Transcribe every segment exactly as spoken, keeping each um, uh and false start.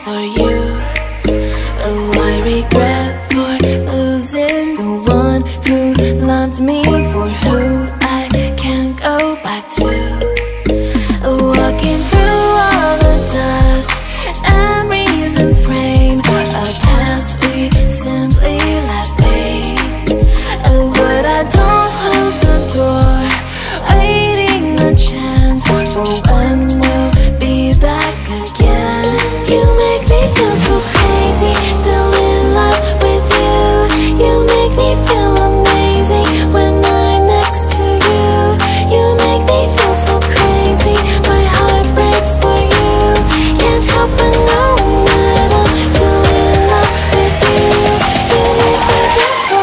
for you. Oh, I regret for losing the one who loved me, for who I can't go back to. Walking through all the dust, memories and frame, a past we simply let fade. Oh, but I don't close the door, waiting a chance for when we'll be back again. You make me feel so crazy, still in love with you. You make me feel amazing when I'm next to you. You make me feel so crazy, my heart breaks for you. Can't help but know that I'm still in love with you. You make me feel so.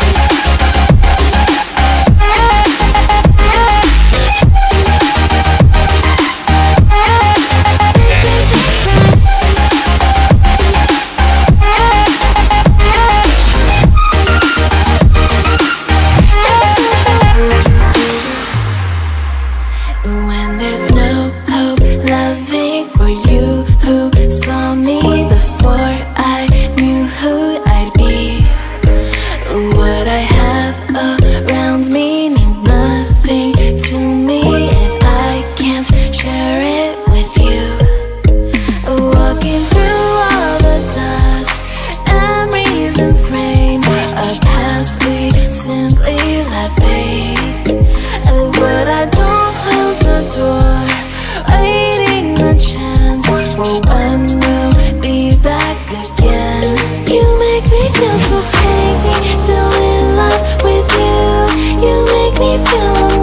When there's no hope, loving for you who saw me before I knew who I'd be. What I have around me means nothing to me if I can't share it with you. Walking through all the dust, memories and frame, a past we simply let fade. But I don't close the door, waiting a chance for when we'll be back again. You make me feel so crazy, still in love with you. You make me feel amazing